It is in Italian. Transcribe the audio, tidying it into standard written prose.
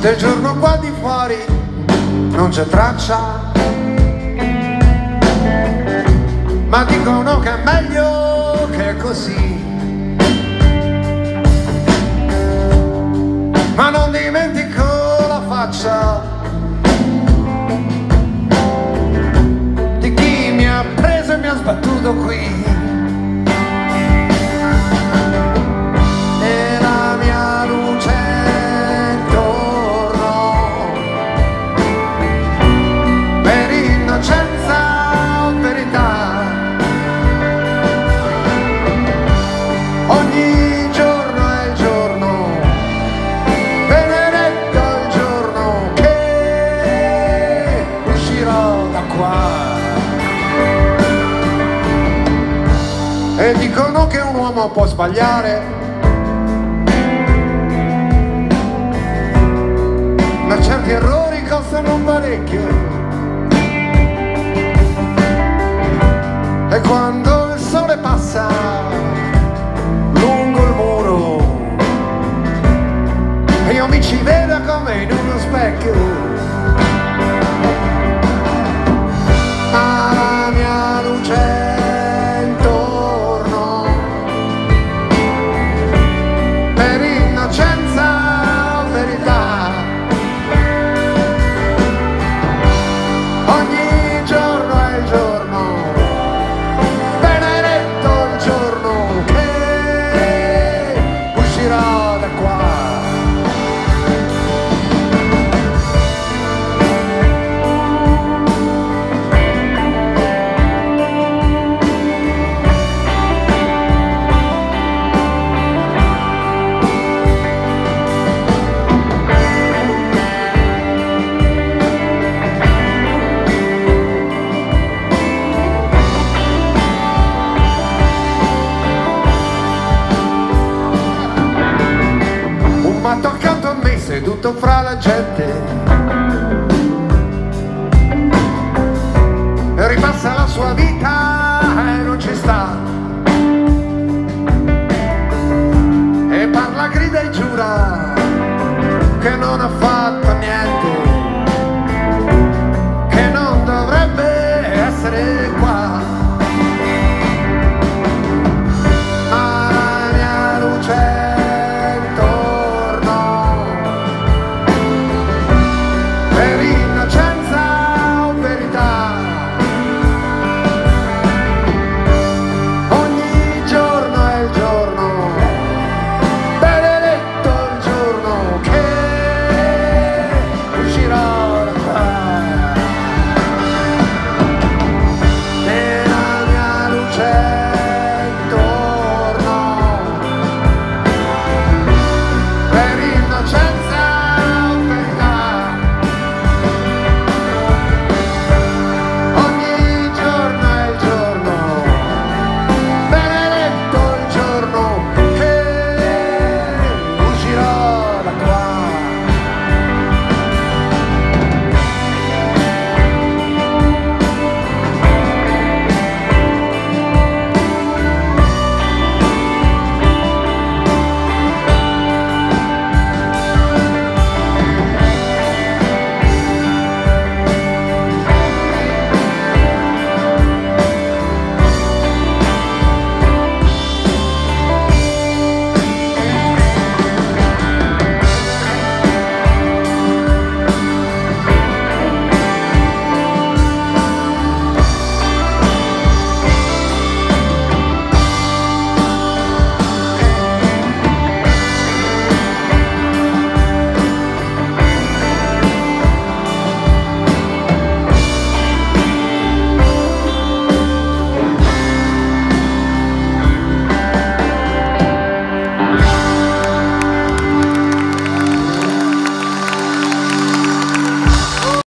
del giorno qua di fuori non c'è traccia, ma dicono che è meglio che è così. Ma non dimentico la faccia di chi mi ha preso e mi ha sbattuto qui. E la mia luce intorno per innocenza o verità. Ogni giorno è il giorno, benedetto il giorno che uscirò da qua. E dicono che un uomo può sbagliare, ma certi errori costano un parecchio. E quando il sole passa lungo il muro e io mi ci vedo come in uno specchio, ma la mia luce accanto a me, seduto fra la gente, ripassa la sua vita e non ci sta, e parla, grida e giura che non ha fatto